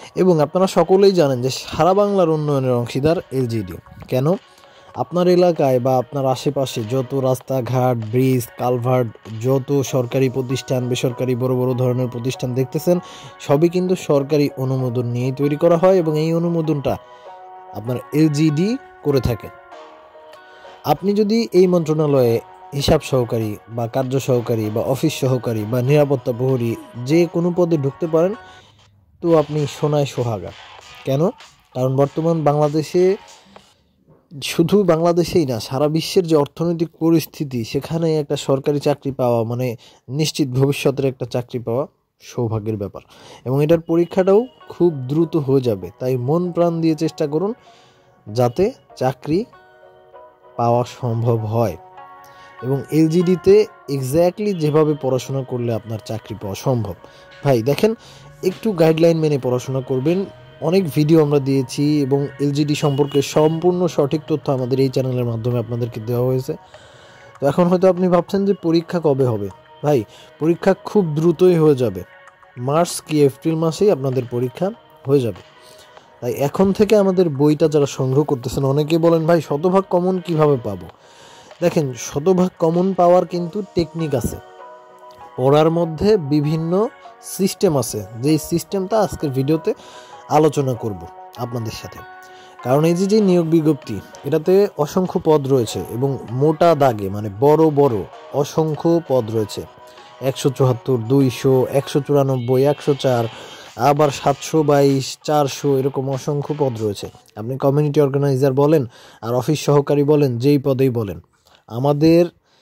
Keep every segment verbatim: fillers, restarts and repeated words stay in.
এবং আপনারা সকলেই জানেন যে সারা বাংলার উন্নয়নের অংশীদার এলজিডি। কেন? আপনার এলাকায় বা আপনার আশেপাশে যত রাস্তাঘাট, ব্রিজ, কালভার্ট, যত সরকারি প্রতিষ্ঠান, বেসরকারি বড় বড় ধরনের প্রতিষ্ঠান দেখতেছেন, সবই কিন্তু সরকারি অনুমোদন নিয়েই তৈরি করা হয় এবং এই অনুমোদনটা আপনার এলজিডি করে থাকে। আপনি যদি এই মন্ত্রণালয়ে হিসাব সহকারী বা কার্য সহকারী বা অফিস সহকারী বা নিরাপত্তা প্রহরী যে কোনো পদে ঢুকতে পারেন, তো আপনি সোনায় সোহাগা। কেন? কারণ বর্তমান বাংলাদেশে, শুধু বাংলাদেশেই না, সারা বিশ্বের যে অর্থনৈতিক পরিস্থিতি, সেখানে একটা সরকারি চাকরি পাওয়া মানে নিশ্চিত ভবিষ্যতের একটা চাকরি পাওয়া সৌভাগ্যের ব্যাপার এবং এটার পরীক্ষাটাও খুব দ্রুত হয়ে যাবে। তাই মন প্রাণ দিয়ে চেষ্টা করুন যাতে চাকরি পাওয়া সম্ভব হয় এবং এলজিডিতে এক্স্যাক্টলি যেভাবে পড়াশোনা করলে আপনার চাকরি পাওয়া সম্ভব। ভাই দেখেন, একটু গাইডলাইন মেনে পড়াশোনা করবেন। অনেক ভিডিও আমরা দিয়েছি এবং এলজিডি সম্পর্কে সম্পূর্ণ সঠিক তথ্য আমাদের এই চ্যানেলের মাধ্যমে আপনাদেরকে দেওয়া হয়েছে। তো এখন হয়তো আপনি ভাবছেন যে পরীক্ষা কবে হবে। ভাই, পরীক্ষা খুব দ্রুতই হয়ে যাবে। মার্চ কি এপ্রিল মাসেই আপনাদের পরীক্ষা হয়ে যাবে। তাই এখন থেকে আমাদের বইটা যারা সংগ্রহ করতেছেন, অনেকে বলেন ভাই শতভাগ কমন কিভাবে পাবো। দেখেন, শতভাগ কমন পাওয়ার কিন্তু টেকনিক আছে, পড়ার মধ্যে বিভিন্ন সিস্টেম আছে, যেই সিস্টেমটা আজকের ভিডিওতে আলোচনা করব আপনাদের সাথে। কারণ এই যে যে নিয়োগ বিজ্ঞপ্তি, এটাতে অসংখ্য পদ রয়েছে এবং মোটা দাগে মানে বড় বড় অসংখ্য পদ রয়েছে। একশো চুয়াত্তর, দুইশো, একশো চুরানব্বই, একশো চার, আবার সাতশো বাইশ, চারশো, এরকম অসংখ্য পদ রয়েছে। আপনি কমিউনিটি অর্গানাইজার বলেন আর অফিস সহকারী বলেন, যেই পদেই বলেন, আমাদের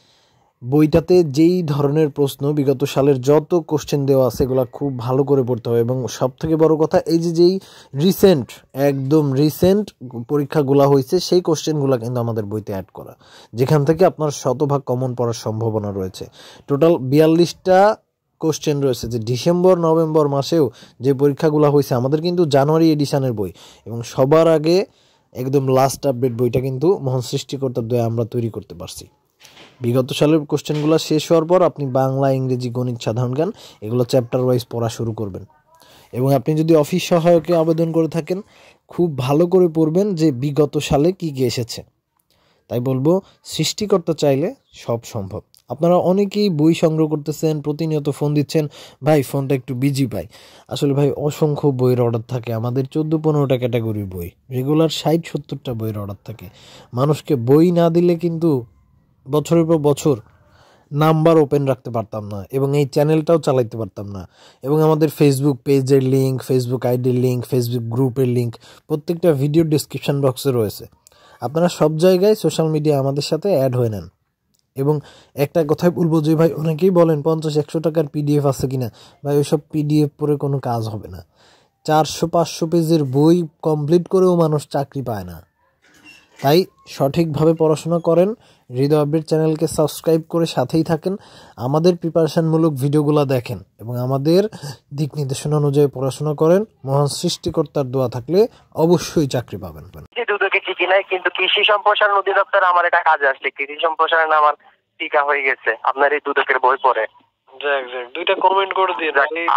বইটাতে যেই ধরনের প্রশ্ন বিগত সালের যত কোশ্চেন দেওয়া আছে এগুলো খুব ভালো করে পড়তে হবে। এবং সব থেকে বড় কথা, এই যে যেই রিসেন্ট একদম রিসেন্ট পরীক্ষাগুলো হয়েছে সেই কোশ্চেনগুলো কিন্তু আমাদের বইতে অ্যাড করা, যেখান থেকে আপনার শতভাগ কমন পড়ার সম্ভাবনা রয়েছে। টোটাল বিয়াল্লিশটা কোশ্চেন রয়েছে, যে ডিসেম্বর নভেম্বর মাসেও যে পরীক্ষাগুলো হয়েছে, আমাদের কিন্তু জানুয়ারি এডিশনের বই এবং সবার আগে একদম লাস্ট আপডেট বইটা কিন্তু মহান সৃষ্টিকর্তার দয়া আমরা তৈরি করতে পারছি। বিগত সালের কোশ্চেনগুলো শেষ হওয়ার পর আপনি বাংলা, ইংরেজি, গণিত, সাধারণ জ্ঞান এগুলো চ্যাপ্টার ওয়াইজ পড়া শুরু করবেন। এবং আপনি যদি অফিস সহায়কে আবেদন করে থাকেন, খুব ভালো করে পড়বেন যে বিগত সালে কী কী এসেছে। তাই বলবো, সৃষ্টিকর্তা চাইলে সব সম্ভব। আপনারা অনেকেই বই সংগ্রহ করতেছেন, প্রতিনিয়ত ফোন দিচ্ছেন, ভাই ফোনটা একটু বিজি পাই। আসলে ভাই অসংখ্য বইয়ের অর্ডার থাকে, আমাদের চোদ্দো পনেরোটা ক্যাটাগরির বই, রেগুলার ষাট সত্তরটা বইয়ের অর্ডার থাকে। মানুষকে বই না দিলে কিন্তু বছরের পর বছর নাম্বার ওপেন রাখতে পারতাম না এবং এই চ্যানেলটাও চালাইতে পারতাম না। এবং আমাদের ফেসবুক পেজের লিঙ্ক, ফেসবুক আইডির লিঙ্ক, ফেসবুক গ্রুপের লিঙ্ক প্রত্যেকটা ভিডিও ডিসক্রিপশন বক্সে রয়েছে। আপনারা সব জায়গায় সোশ্যাল মিডিয়া আমাদের সাথে অ্যাড হয়ে নেন। এবং একটা কথাই বলবো যে ভাই, অনেকেই বলেন পঞ্চাশ একশো টাকার পিডিএফ আছে কিনা। ভাই ওইসব পিডিএফ পড়ে কোনো কাজ হবে না। চারশো পাঁচশো পেজের বই কমপ্লিট করেও মানুষ চাকরি পায় না। তাই সঠিকভাবে পড়াশোনা করেন, হৃদয় আপডেট চ্যানেলকে সাবস্ক্রাইব করে সাথেই থাকেন, আমাদের প্রিপারেশনমূলক ভিডিওগুলো দেখেন এবং আমাদের দিক নির্দেশনা অনুযায়ী পড়াশোনা করেন। মহান সৃষ্টিকর্তার দোয়া থাকলে অবশ্যই চাকরি পাবেন। দুদকে চিঠি নাই, কিন্তু কৃষি সম্প্রসারণ অধিদপ্তর আমার এটা কাজে আসছে। কৃষি সম্প্রসারণ আমার টিকা হয়ে গেছে আপনার এই দুদকের বই পড়ে। দুইটা কমেন্ট করে দিন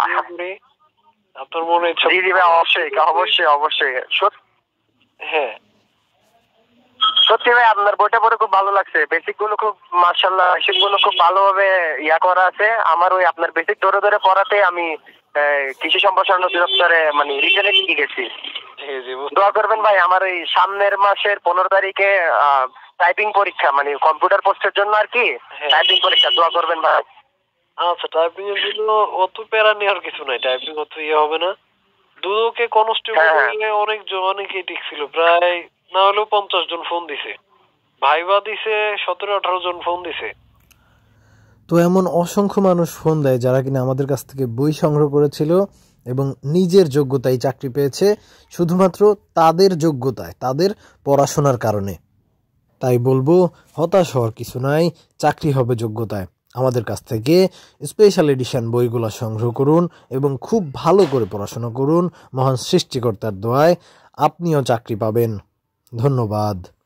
আপনার মনে ইচ্ছা। জি জি ভাই, অবশ্যই অবশ্যই অবশ্যই। হ্যাঁ সত্যি ভাই, আপনার বইটা পড়ে খুব ভালো লাগছে। বেসিক গুলো খুব মাশাআল্লাহ, বেসিক গুলো খুব ভালোভাবে ইয়া করা আছে। আমার ওই আপনার বেসিক ধরে ধরে পড়াতে আমি কৃষি সম্প্রসারণ অধিদপ্তরে মানে রিটেনে নিয়ে গেছি। দোয়া করবেন ভাই, আমার ওই সামনের মাসের পনেরো তারিখে টাইপিং পরীক্ষা, মানে কম্পিউটার পোস্টের জন্য আর কি টাইপিং পরীক্ষা। দোয়া করবেন ভাই। আচ্ছা, টাইপিং এর জন্য অত প্যারা নেওয়ার কিছু নাই, টাইপিং অত ইয়ে হবে না। দুদকে কনস্টেবল অনেক অনেকেই টিকছিল, প্রায় না হলেও পঞ্চাশ জন ফোন দিছে, ভাইবা দিছে সতেরো আঠারো জন ফোন দিছে। তো এমন অসংখ্য মানুষ ফোন দেয় যারা কিনা আমাদের কাছ থেকে বই সংগ্রহ করেছিল এবং নিজের যোগ্যতায় চাকরি পেয়েছে, শুধুমাত্র তাদের যোগ্যতায়, তাদের পড়াশোনার কারণে। তাই বলবো, হতাশ হওয়ার কিছু নাই, চাকরি হবে যোগ্যতায়। আমাদের কাছ থেকে স্পেশাল এডিশন বইগুলো সংগ্রহ করুন এবং খুব ভালো করে পড়াশোনা করুন। মহান সৃষ্টিকর্তার দোয়ায় আপনিও চাকরি পাবেন। ধন্যবাদ।